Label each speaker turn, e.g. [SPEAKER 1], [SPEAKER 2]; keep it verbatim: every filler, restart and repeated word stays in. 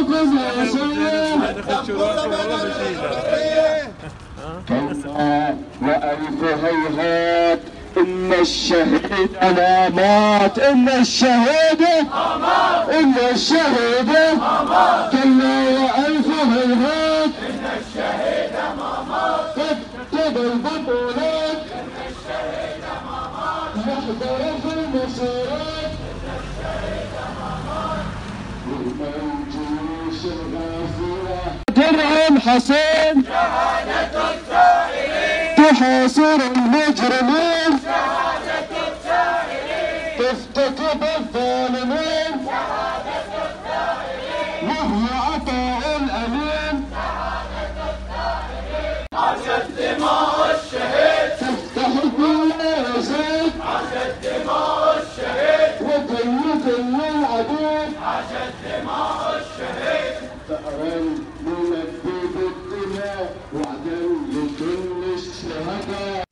[SPEAKER 1] كلا وألف هيهات إن الشهيد لا مات، إن الشهيد إن الشهيد كلا وألف هيهات إن الشهيد ما مات، تكتب البطولات إن الشهيد ما مات، نحضر في المسيرات إن الشهيد ما مات، والجيوش الغازية درع حسين شهادة السائلين، تحاصر المجرمين شهادة السائلين، تفتكب الظالمين شهادة السائلين، وهو عطاء الأمين شهادة السائلين، عاشت دماء الشهيد تفتح كل يزيد، عاشت دماء الشهيد وكل كل العديد، عاشت دماء الشهيد ثأرا نلبي بالدماء وعدا لكل الشهداء.